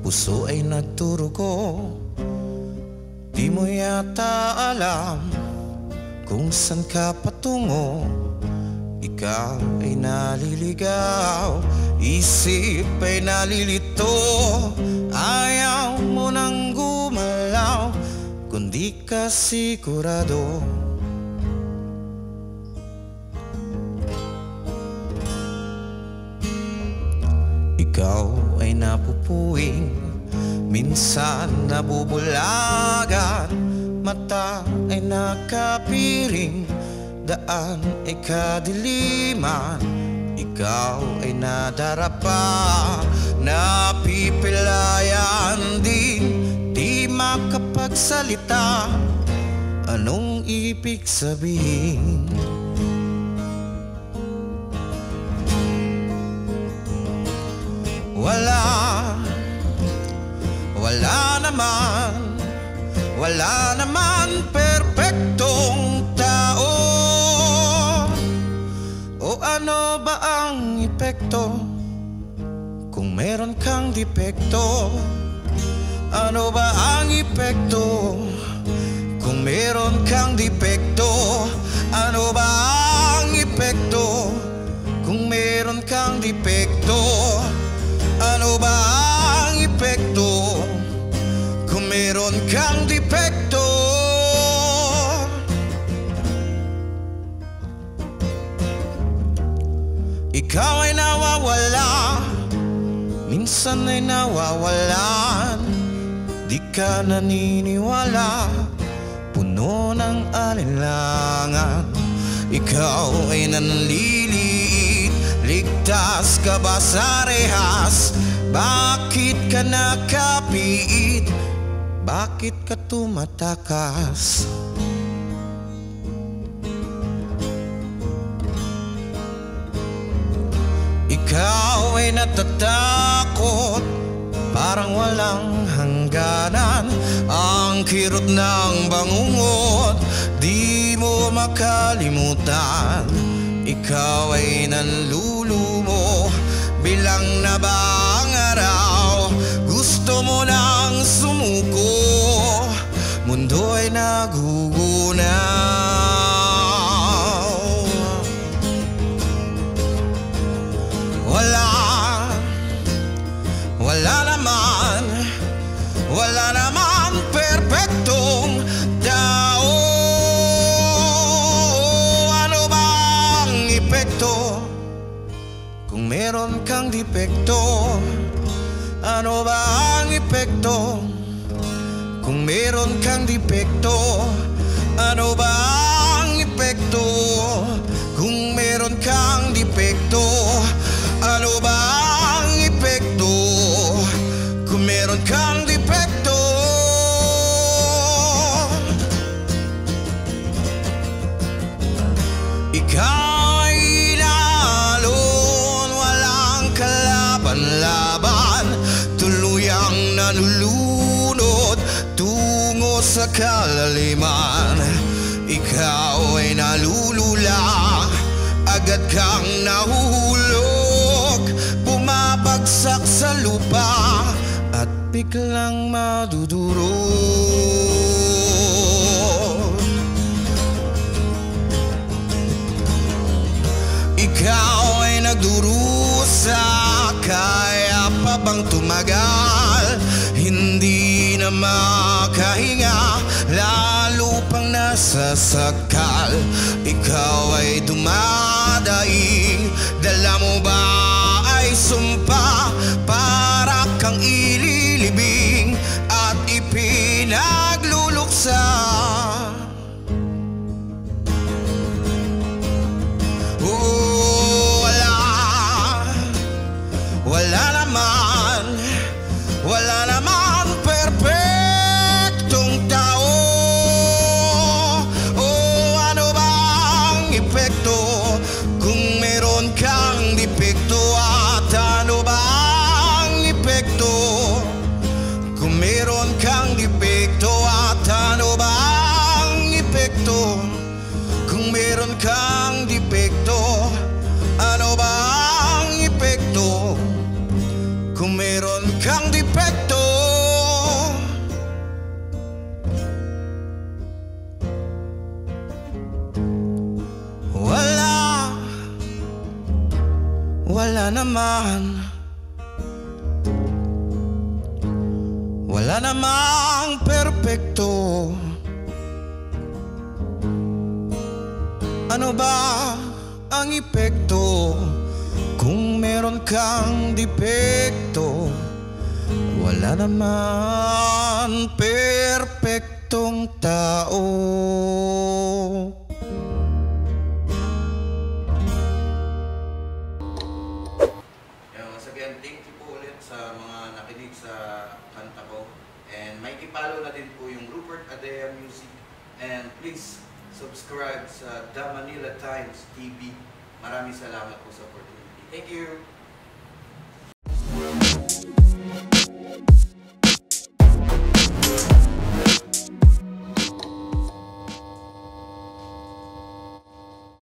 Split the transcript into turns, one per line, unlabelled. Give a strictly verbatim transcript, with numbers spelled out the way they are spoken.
puso ay nagturugo. Di mo yata alam kung saan ka patungo. Ikaw ay naliligaw, isip ay nalilito. Ayaw mo nang gumalaw kung di ka sigurado. Ikaw ay napupuwing, minsan nabubulagan. Mata ay nakapiring, daan ay kadiliman. Ikaw ay nadarapa, napipilayan din. Di makapagsalita, anong ibig sabihin? Wala, wala naman, wala naman perpektong tao. O ano ba ang epekto kung meron kang depekto? Ano ba ang epekto kung meron kang depekto? Ano ba ang epekto kung meron kang depekto? Ano ba ang epekto kung meron kang depekto? Ikaw ay nawawala, minsan ay nawawalan. Di ka naniniwala, puno ng alinlangan. Ikaw ay nanliliit, ligtas ka ba sa rehas? Bakit ka nakapiit? Bakit ka tumatakas? Ikaw ay natatakot, parang walang hangganan. Ang kirot ng bangungot, di mo makalimutan. Ikaw ay nanlulumo, bilang na bang araw. Gusto mo nang sumuko, mundo ay nagugunaw. Wala, wala naman, wala naman perpektong tao. Ano bang epekto kung meron kang depekto? Ano ba ang epekto kung meron kang depekto? Ano ba ang epekto kung meron kang depekto? Ano ba ang epekto kung meron kang depekto? Ikaw ay inaalon, walang kalaban-laban. Tuluyang nanulunod tungo sa kalaliman. Ikaw ay nalulula, agad kang nahuhulog. Bumabagsak sa lupa at biglang madudurog. Ikaw ay nagdurusa, kaya pa bang tumagal? Hindi na makahinga, lalo pang nasasakal. Ikaw ay dumadaing, dala mo ba ay sumpa? Para kang ililibing at ipinagluluksa. Oh, wala, wala naman, wala naman perpektong tao. Oh, ano bang epekto kung meron kang depekto? At ano bang epekto kung meron kang depekto? At ano bang epekto kung meron kang depekto? Ano bang epekto kung meron kang depekto? naman, wala namang perpekto. Ano ba ang epekto kung meron kang depekto? Wala naman perpektong tao. Once again, thank you po ulit sa mga nakinig sa kanta ko. And may ipalo na din po yung Rupert Adea Music. And please subscribe sa The Manila Times T V. Maraming salamat po sa opportunity. Thank you!